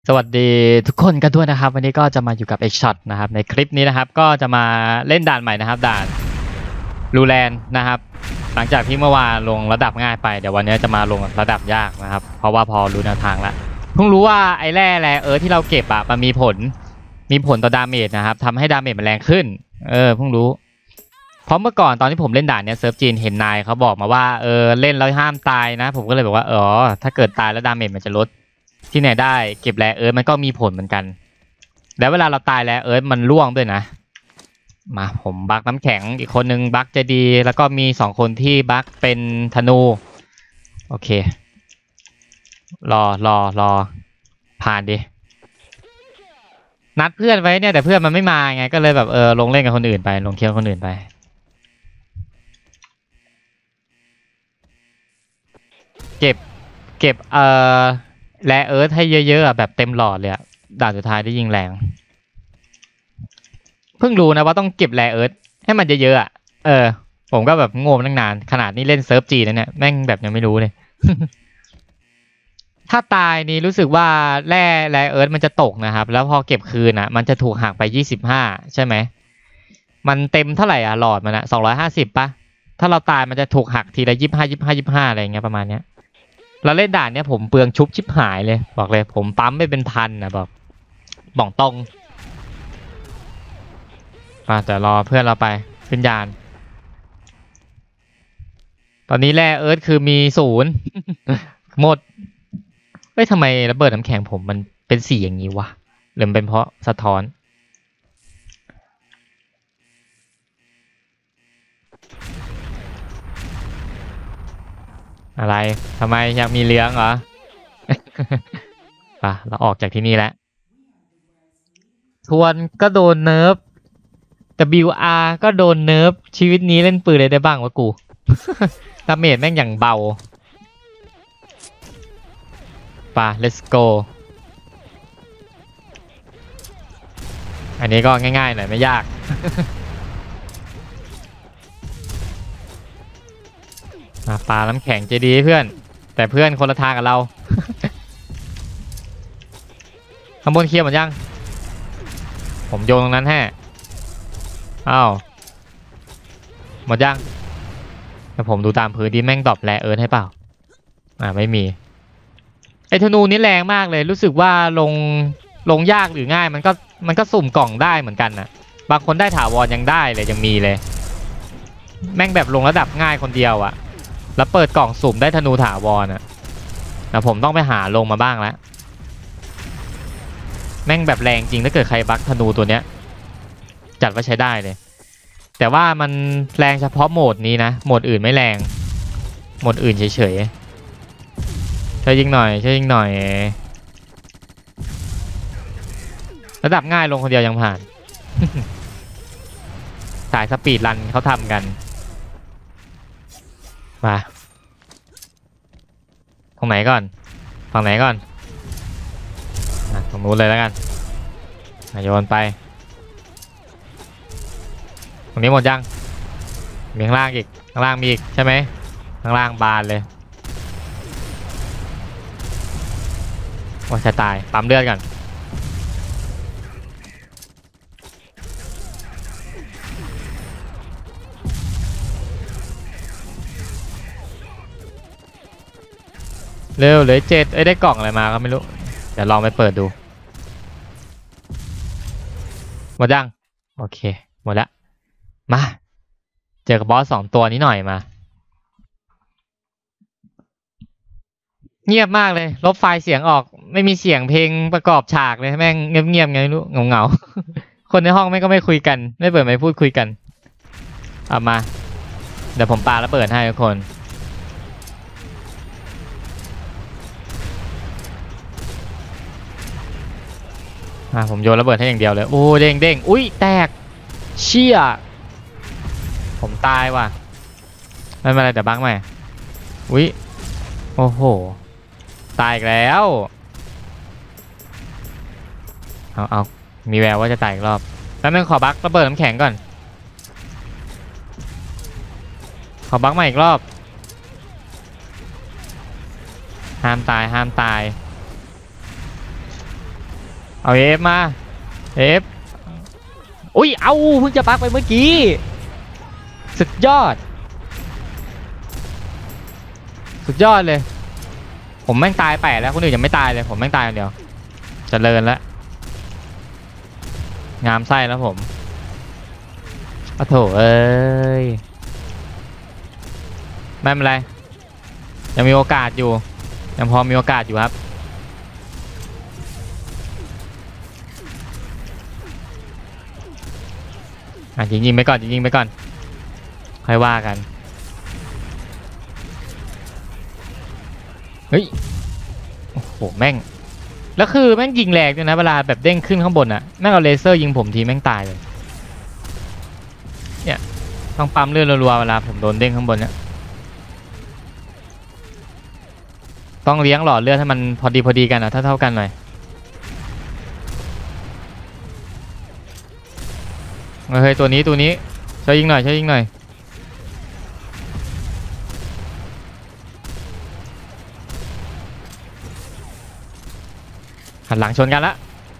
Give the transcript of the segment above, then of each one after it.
สวัสดีทุกคนกันด้วยนะครับวันนี้ก็จะมาอยู่กับ X-Shot นะครับในคลิปนี้นะครับก็จะมาเล่นด่านใหม่นะครับด่านรูแลนนะครับหลังจากที่เมื่อวานลงระดับง่ายไปเดี๋ยววันนี้จะมาลงระดับยากนะครับเพราะว่าพอรู้แนวทางแล้วเพิ่งรู้ว่าไอ้แร่ที่เราเก็บอะมันมีผลต่อดาเมจนะครับทำให้ดาเมจมันแรงขึ้นเพิ่งรู้เพราะเมื่อก่อนตอนที่ผมเล่นด่านเนี้ยเซิร์ฟจีนเห็นนายเขาบอกมาว่าเล่นแล้วห้ามตายนะผมก็เลยบอกว่าถ้าเกิดตายแล้วดาเมจมันจะลดที่ไหนได้เก็บแร่มันก็มีผลเหมือนกันแล้วเวลาเราตายแร่มันร่วงด้วยนะมาผมบักน้ำแข็งอีกคนนึงบักจะดีแล้วก็มี2คนที่บักเป็นธนูโอเครอผ่านดินัดเพื่อนไว้เนี่ยแต่เพื่อนมันไม่มาไงก็เลยแบบลงเล่นกับคนอื่นไปลงเคียวคนอื่นไปเก็บแร่ให้เยอะๆแบบเต็มหลอดเลยอะด่านสุดท้ายได้ยิงแรงเพิ่งรู้นะว่าต้องเก็บแร่ให้มันเยอะๆอะผมก็แบบงงตั้งนานขนาดนี้เล่นเซิร์ฟจีนะเนี่ยแม่งแบบยังไม่รู้เลย ถ้าตายนี่รู้สึกว่าแร่มันจะตกนะครับแล้วพอเก็บคืนมันจะถูกหักไป25ใช่ไหมมันเต็มเท่าไหร่หลอดมัน250ป่ะถ้าเราตายมันจะถูกหักทีละ25อะไรเงี้ยประมาณเนี้ยเราเล่นด่านเนี้ยผมเปลืองชุบชิบหายเลยบอกเลยผมปั๊มไปเป็นพันบอกตรงแต่รอเพื่อนเราไปขึ้นยานตอนนี้แร่คือมี0 หมดทำไมระเบิดน้ำแข็งผมมันเป็นสีอย่างนี้วะหรือเป็นเพราะสะท้อนอะไรทำไมอยากมีเลี้ยงเหรอ เราออกจากที่นี่แล้วทวนก็โดนเนิร์ฟ WR ก็โดนเนิร์ฟชีวิตนี้เล่นปืนอะไรได้บ้างวะกู ดาเมจแม่งอย่างเบาlet's go อันนี้ก็ง่ายๆหน่อยไม่ยาก ปลาน้ำแข็งจะดีเพื่อนแต่เพื่อนคนละทางกับเรา ข้างบนเคลียร์หมดยังผมโยนตรงนั้นแฮะอ้าวหมดยังแต่ผมดูตามพื้นที่แม่งดรอปแร่ให้เปล่าไม่มีไอ้ธนูนี่แรงมากเลยรู้สึกว่าลงยากหรือง่ายมันก็สุ่มกล่องได้เหมือนกันนะบางคนได้ถาวรยังได้เลยยังมีเลยแม่งแบบลงระดับง่ายคนเดียวอะแล้วเปิดกล่องสุ่มได้ธนูถาวรอะแต่ผมต้องไปหาลงมาบ้างแล้วแม่งแบบแรงจริงถ้าเกิดใครบักธนูตัวเนี้ยจัดว่าใช้ได้เลยแต่ว่ามันแรงเฉพาะโหมดนี้นะโหมดอื่นไม่แรงโหมดอื่นเฉยช่วยยิงหน่อยระดับง่ายลงคนเดียวยังผ่าน สายสปีดรันเขาทำกันมาตรงไหนก่อนฝั่งไหนก่อนตรงนู้นเลยแล้วกันโยนไปตรงนี้หมดยังมีข้างล่างอีกข้างล่างมีอีกใช่ไหมข้างล่างบานเลยว่าจะตายปั๊มเลือดก่อนเร็วเหลือ7ได้กล่องอะไรมาก็ไม่รู้เดี๋ยวลองไปเปิดดูหมดยังโอเคหมดแล้วมาเจอกับบอส2ตัวนี้หน่อยมาเงียบมากเลยลบไฟล์เสียงออกไม่มีเสียงเพลงประกอบฉากเลยแม่งเงียบไงไม่รู้เงาคนในห้องแม่งก็ไม่คุยกันไม่เปิดไม่พูดคุยกันเอามาเดี๋ยวผมปาแล้วเปิดให้ทุกคนผมโยนระเบิดให้อย่างเดียวเลยโอ้เด้งอุ้ยแตกเชี่ยผมตายว่ะไม่เป็นไรแต่บังไหมอุ้ยโอ้โหตายอีกแล้วเอามีแววว่าจะตายอีกรอบแล้วนึงขอบักระเบิดน้ำแข็งก่อนขอบักใหม่อีกรอบห้ามตายเอาเอฟมาเอฟอุ้ยเอาเพิ่งจะปักไปเมื่อกี้สุดยอดสุดยอดเลยผมแม่งตายแปดแล้วคนอื่นยังไม่ตายเลยผมแม่งตายคนเดียวเจริญแล้วงามไส้แล้วผมโอ้โถเอ้ยไม่เป็นไรยังมีโอกาสอยู่ยังพอมีโอกาสอยู่ครับยิงไปก่อนยิงไปก่อนค่อยว่ากันเฮ้ยโอ้โหแม่งแล้วคือแม่งยิงแรงด้วยนะเวลาแบบเด้งขึ้นข้างบนอะแม่งเอาเลเซอร์ยิงผมทีแม่งตายเลยเนี่ยต้องปั๊มเลือดรัวๆเวลาผมโดนเด้งข้างบนเนี่ยต้องเลี้ยงหลอดเลือดให้มันพอดีกันอะเท่ากันหน่อยเฮ้ยตัวนี้ช่วยยิงหน่อยหันหลังชนกันละ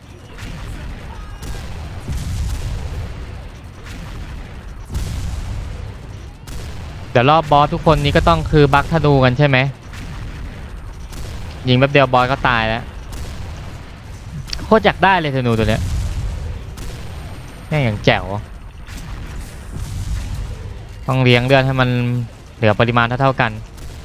เดี๋ยวรอบบอสทุกคนนี้ก็ต้องคือบัคธนูกันใช่ไหมยิงแป๊บเดียวบอสก็ตายแล้วโคตรอยากได้เลยธนูตัวเนี้ยแม่งอย่างแจ๋วต้องเลี้ยงเลือดให้มันเหลือปริมาณเท่ากัน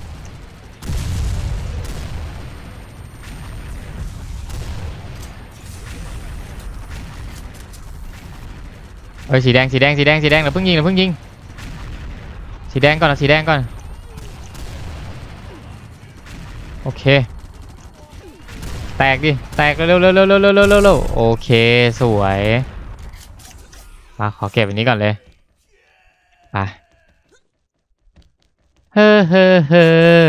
เอ้ยสีแดงเราเพิ่งยิงสีแดงก่อนโอเคแตกดิแตกเร็วโอเคสวยมาขอเก็บอันนี้ก่อนเลยไปเฮ้อ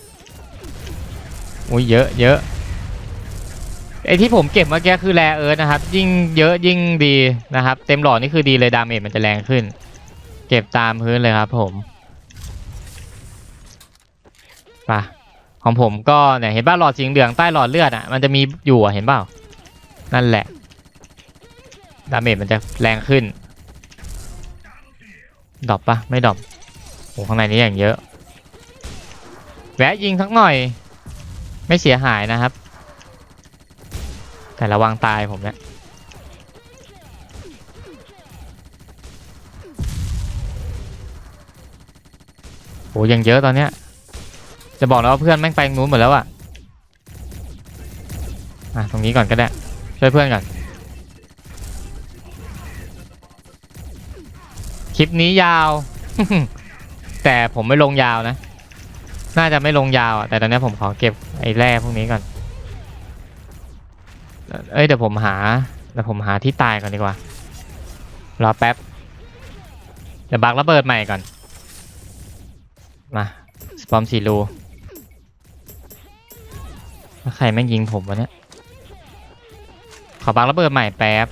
อุ้ยเยอะไอที่ผมเก็บเมื่อกี้คือแรเอิร์ธนะครับยิ่งเยอะยิ่งดีนะครับเต็มหลอดนี่คือดีเลยดาเมจมันจะแรงขึ้นเก็บตามพื้นเลยครับผมไปของผมก็เนี่ยเห็นป่ะหลอดสีเหลืองใต้หลอดเลือดอ่ะมันจะมีอยู่เห็นเปล่านั่นแหละดาเมจมันจะแรงขึ้นดรอปปะไม่ดรอปโอ้ข้างในนี้อย่างเยอะแวะยิงสักหน่อยไม่เสียหายนะครับแต่ระวังตายผมเนี่ยโอ้ยังเยอะตอนเนี้ยจะบอกแล้วว่าเพื่อนแม่งไปนู้นหมดแล้วอ่ะตรงนี้ก่อนก็ได้ช่วยเพื่อนก่อนคลิปนี้ยาว แต่ผมไม่ลงยาวนะน่าจะไม่ลงยาวอ่ะแต่ตอนนี้ผมขอเก็บไอ้แร่พวกนี้ก่อนเดี๋ยวผมหาที่ตายก่อนดีกว่ารอแป๊บเดี๋ยวบักระเบิดใหม่ก่อนมาสปอม4 รูแล้วใครแม่งยิงผมวะเนี่ยขอบักระเบิดใหม่แป๊บ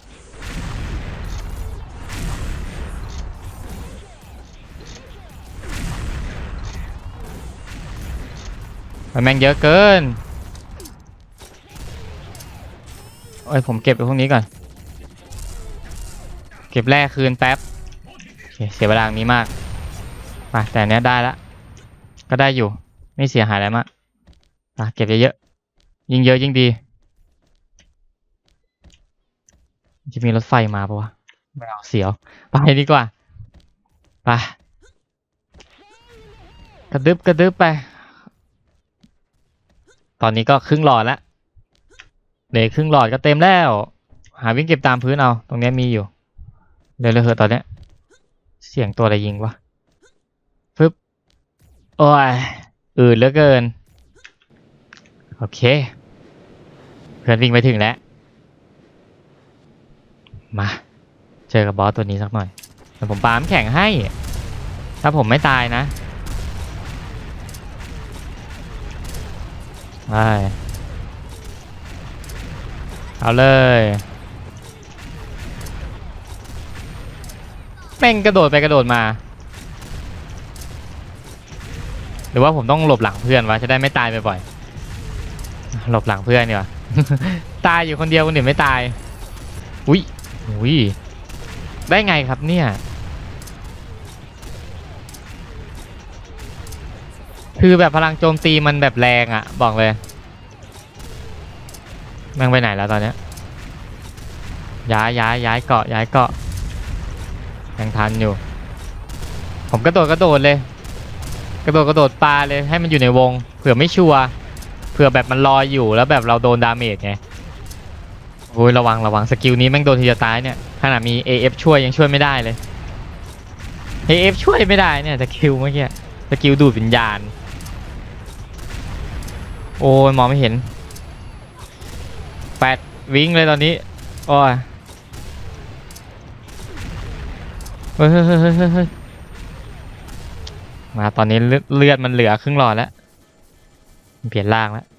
แม่งเยอะเกินผมเก็บไปพวกนี้ก่อนเก็บแร่คืนแป๊บเสียเวลานี้มากแต่เนี้ยได้ละก็ได้อยู่ไม่เสียหายอะไรมากเก็บเยอะๆยิ่งเยอะยิ่งดีจะมีรถไฟมาปะวะไม่เอาเสียวไปดีกว่าไปกระดึบไปตอนนี้ก็ครึ่งหลอดแล้วเหลือครึ่งหลอดก็เต็มแล้วหาวิ่งเก็บตามพื้นเอาตรงนี้มีอยู่เร็วเหอะตอนเนี้ยเสียงตัวอะไรยิงวะปึ๊บโอ้ยเหลือเกินโอเคเพื่อนวิ่งไปถึงแล้วมาเจอกับบอสตัวนี้สักหน่อยแต่ผมปาล์มแข่งให้ถ้าผมไม่ตายนะไปเอาเลยแม่งกระโดดไปกระโดดมาหรือว่าผมต้องหลบหลังเพื่อนวะจะได้ไม่ตายบ่อยๆหลบหลังเพื่อนดีกว่าตายอยู่คนเดียวคนอื่นไม่ตายอุ้ยอุ้ยได้ไงครับเนี่ยคือแบบพลังโจมตีมันแบบแรงอ่ะบอกเลยแม่งไปไหนแล้วตอนเนี้ยย้ายเกาะยังทันอยู่ผมกระโดดเลยกระโดดปลาเลยให้มันอยู่ในวงเผื่อไม่ชัวร์เผื่อแบบมันลอยอยู่แล้วแบบเราโดนดาเมจไงโอ้ยระวังสกิลนี้แม่งโดนทีจะตายเนี่ยขนาดมี AF ช่วยยังช่วยไม่ได้เลย AF ช่วยไม่ได้เนี่ยสกิลเมื่อกี้สกิลดูดวิญญาณโอ้ยมองไม่เห็น8วิ่งเลยตอนนี้โอ้ยเฮ้ยมาตอนนี้เลือดมันเหลือครึ่งหลอดแล้วเปลี่ยนร่างแล้ว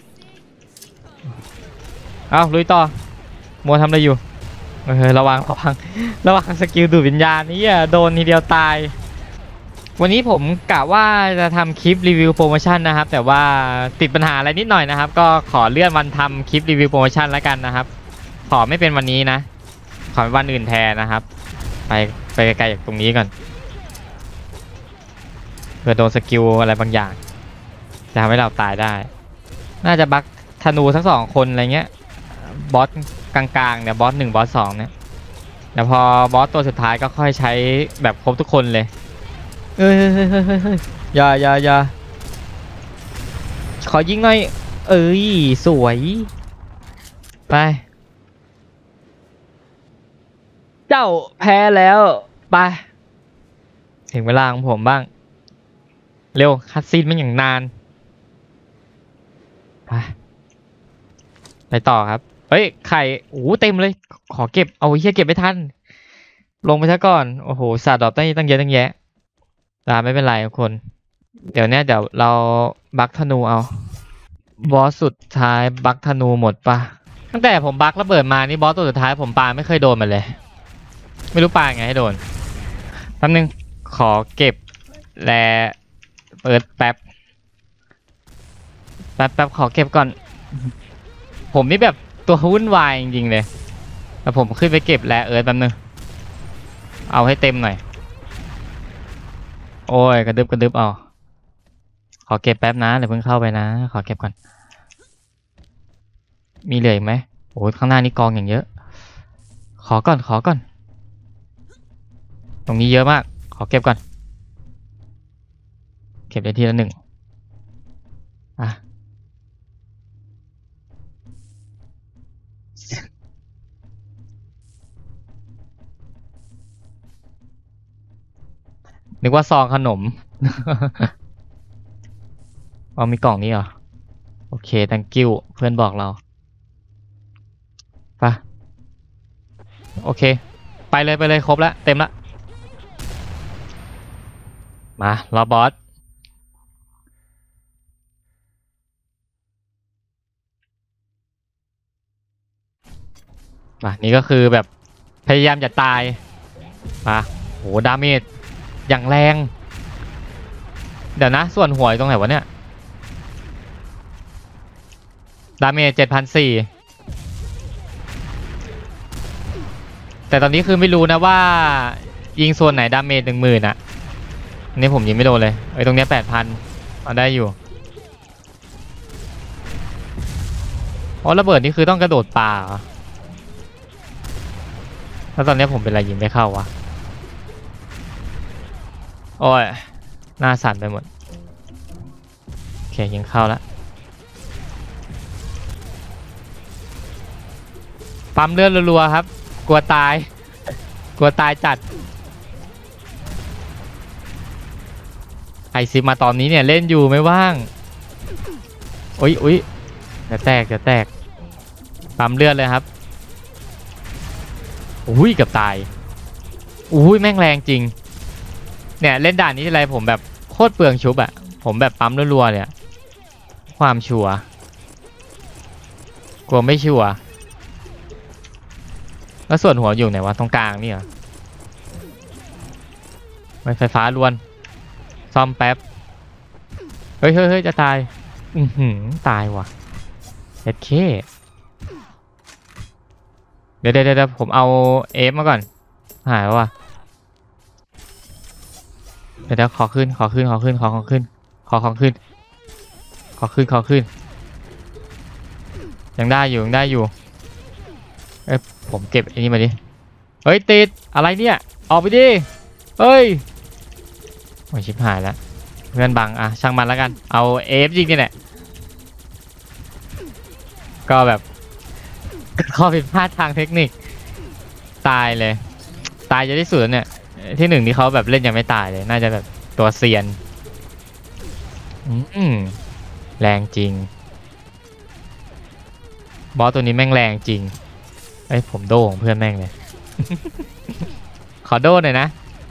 เอาลุยต่อมัวทำอะไรอยู่ระวังสกิลดูดวิญญาณนี่โดนทีเดียวตายวันนี้ผมกะว่าจะทำคลิปรีวิวโปรโมชั่นนะครับแต่ว่าติดปัญหาอะไรนิดหน่อยนะครับก็ขอเลื่อนวันทำคลิปรีวิวโปรโมชั่นแล้วกันนะครับขอไม่เป็นวันนี้นะขอเป็นวันอื่นแทนนะครับไปไกลจากตรงนี้ก่อนเพื่อโดนสกิลอะไรบางอย่างจะทำให้เราตายได้น่าจะบักธนูทั้ง2คนอะไรเงี้ยบอสกลางๆเนี่ยบอส1บอส2เนี่ยแต่พอบอสตัวสุดท้ายก็ค่อยใช้แบบครบทุกคนเลยอย่าขอยิงหน่อยสวยไปเจ้าแพ้แล้วไปถึงเวลาของผมบ้างเร็วคัดซีนมันอย่างนานไปต่อครับเฮ้ยไข่เต็มเลยขอเก็บเอาเฮียเก็บไม่ทันลงไปซะก่อนโอ้โหสาดดอกตั้งเยอะตั้งแยะไม่เป็นไรทุกคนเดี๋ยวเราบักธนูเอาบอสสุดท้ายบักธนูหมดปะตั้งแต่ผมบักระเบิดมานี่บอสตัวสุดท้ายผมปาไม่เคยโดนมันเลยไม่รู้ปาไงให้โดนแป๊บนึงขอเก็บแลเปิดแป๊บขอเก็บก่อนผมนี่แบบตัววุ่นวายจริงๆเลยแต่ผมขึ้นไปเก็บแลแป๊บนึงเอาให้เต็มหน่อยโอ้ยกระดึบเอาขอเก็บแป๊บนะเดี๋ยวเพิ่งเข้าไปนะขอเก็บก่อนมีเหลืออีกไหมโอ้ยข้างหน้านี่กองอย่างเยอะขอก่อนตรงนี้เยอะมากขอเก็บก่อนเก็บได้ทีละ1นึกว่าซองขนม เอามีกล่องนี้เหรอโอเค thank you เพื่อนบอกเราไปโอเคไปเลยครบแล้วเต็มละมารอบอสนี่ก็คือแบบพยายามจะตายโหดาเมจอย่างแรงเดี๋ยวนะส่วนหัวตรงไหนวะเนี่ยดาเมจ 7,400 แต่ตอนนี้คือไม่รู้นะว่ายิงส่วนไหนดาเมจ 10,000อ่ะนี่ผมยิงไม่โดนเลยตรงนี้ 8,000 เอาได้อยู่ระเบิดนี่คือต้องกระโดดป่าแล้วตอนนี้ผมเป็นอะไรยิงไม่เข้าวะโอ้ยหน้าสั่นไปหมดโอเคยิงเข้าแล้วปั๊มเลือดรัวๆครับกลัวตายจัดไอซิมาตอนนี้เนี่ยเล่นอยู่ไม่ว่างอุ๊ยจะแตกปั๊มเลือดเลยครับอุ้ยเกือบตายอุ้ยแม่งแรงจริงเนี่ยเล่นด่านนี้ทีไรผมแบบโคตรเปลืองชุบอะผมแบบปั๊มรัวๆเนี่ยความชัวร์กลัวไม่ชัวร์แล้วส่วนหัวอยู่ไหนวะตรงกลางนี่เหรอไฟฟ้าล้วนซ่อมแป๊บเฮ้ยจะตายตายว่ะเอ็ดเคเดี๋ยวผมเอาเอฟมาก่อนหายแล้วว่ะเดี๋ยวขอขึ้นยังได้อยู่เอ้ยผมเก็บไอ้นี่มาดิเฮ้ยติดอะไรเนี่ยออกไปดิเฮ้ยโอ้ยชิบหายแล้วเพื่อนบังอ่ะช่างมันแล้วกันเอาเอฟยิงนี่แหละก็แบบข้อผิดพลาดทางเทคนิคตายเลยตายจะที่สุดเนี่ยที่หนึ่งที่เขาแบบเล่นยังไม่ตายเลยน่าจะแบบตัวเซียนแรงจริงบอสตัวนี้แม่งแรงจริงไอ้ผมโดของเพื่อนแม่งเลย ขอโดหน่อยนะ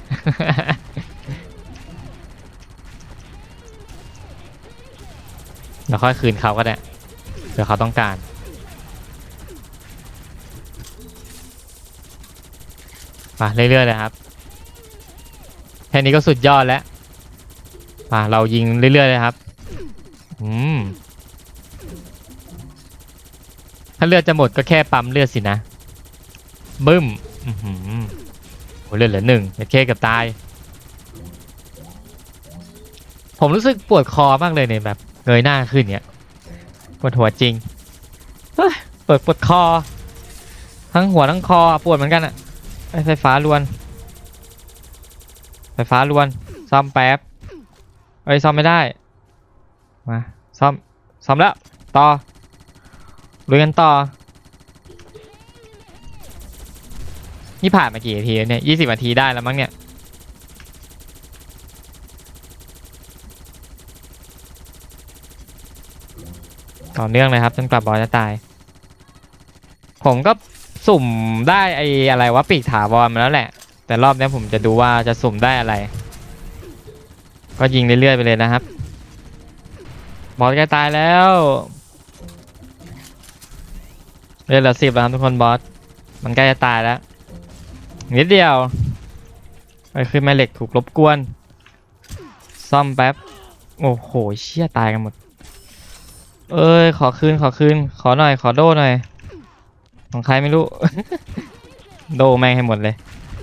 เราค่อยคืนเขาก็ได้เดี๋ยวเขาต้องการมาเรื่อยๆเลยครับแค่นี้ก็สุดยอดแล้วมาเรายิงเรื่อยๆเลยครับถ้าเลือดจะหมดก็แค่ปั๊มเลือดสินะบึ้มโอ้เลือดเหลือ1จะแค่กับตายผมรู้สึกปวดคอมากเลยเนี่ยแบบเงยหน้าขึ้นเนี่ยปวดหัวจริงปวดคอทั้งหัวทั้งคอปวดเหมือนกันอะไฟฟ้าล้วนซ่อมแป๊บซ่อมไม่ได้มาซ่อมแล้วต่อลุยกันต่อนี่ผ่านมากี่นาทีเนี่ย20 นาทีได้แล้วมั้งเนี่ยต่อเนื่องเลยครับจนกว่าบอสจะตายผมก็สุ่มได้ไอ้อะไรวะปีกถาวรมาแล้วแหละแต่รอบนี้ผมจะดูว่าจะสุ่มได้อะไรก็ยิงเรื่อยๆไปเลยนะครับบอสใกล้ตายแล้วเหลือ10แล้วครับทุกคนบอสมันใกล้จะตายแล้วนิดเดียวไปขึ้นแม่เหล็กถูกรบกวนซ่อมแป๊บโอ้โหเชี่ยตายกันหมดขอคืนขอหน่อยขอโดหน่อยของใครไม่รู้ โดแม่งให้หมดเลย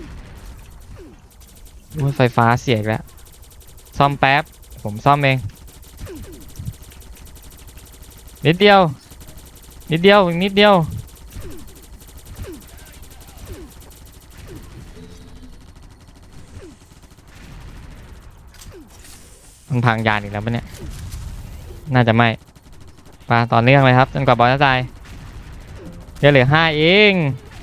ไฟฟ้าเสียอีกแล้วซ่อมแป๊บผมซ่อมเองนิดเดียวมันพังยานอีกแล้วปะเนี่ยน่าจะไม่มาต่อเนื่องเลยครับจนกว่าบอสจะตายเหลือ5เอง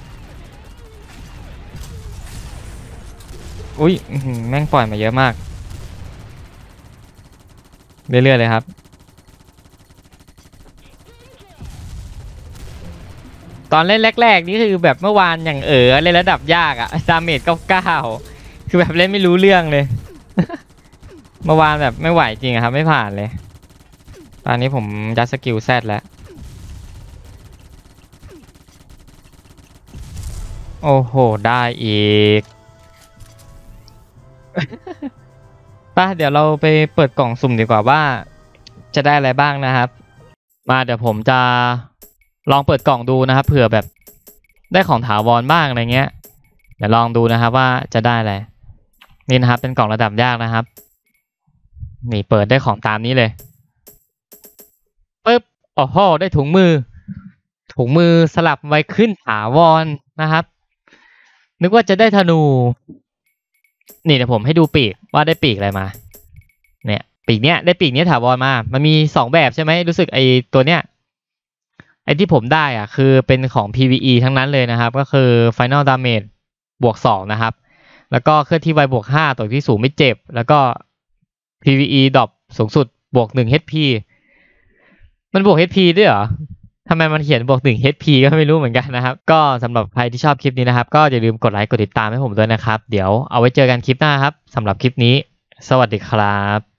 อุ้ยแม่งปล่อยมาเยอะมากเรื่อยๆเลยครับตอนเล่นแรกๆนี่คือแบบเมื่อวานอย่างเล่นระดับยากอะดาเมจ99คือแบบเล่นไม่รู้เรื่องเลย เมื่อวานแบบไม่ไหวจริงครับไม่ผ่านเลยตอนนี้ผมยัดสกิลแซดแล้วโอ้โหได้อีก ป่ะเดี๋ยวเราไปเปิดกล่องสุ่มดีกว่าว่าจะได้อะไรบ้างนะครับมาเดี๋ยวผมจะลองเปิดกล่องดูนะครับเผื่อแบบได้ของถาวรบ้างอะไรเงี้ยเดี๋ยวลองดูนะครับว่าจะได้อะไรนี่นะครับเป็นกล่องระดับยากนะครับนี่เปิดได้ของตามนี้เลยปึ๊บโอ้โหได้ถุงมือสลับไว้ขึ้นถาวรนะครับนึกว่าจะได้ธนูนี่เดี๋ยวผมให้ดูปีกว่าได้ปีกอะไรมาเนี่ยปีกเนี้ยได้ปีกเนี้ยถาวรมามันมี2แบบใช่ไหมรู้สึกไอตัวเนี้ยไอที่ผมได้อ่ะคือเป็นของ PVE ทั้งนั้นเลยนะครับก็คือ Final Damage บวก2นะครับแล้วก็เคลื่อนที่ไวบวก5ตัวที่สูงไม่เจ็บแล้วก็ PVE ดรอปสูงสุดบวก1 HP มันบวก HP ด้วยเหรอทำไมมันเขียนบวก1 HP ก็ไม่รู้เหมือนกันนะครับก็สำหรับใครที่ชอบคลิปนี้นะครับก็อย่าลืมกดไลค์กดติดตามให้ผมด้วยนะครับเดี๋ยวเอาไว้เจอกันคลิปหน้าครับสำหรับคลิปนี้สวัสดีครับ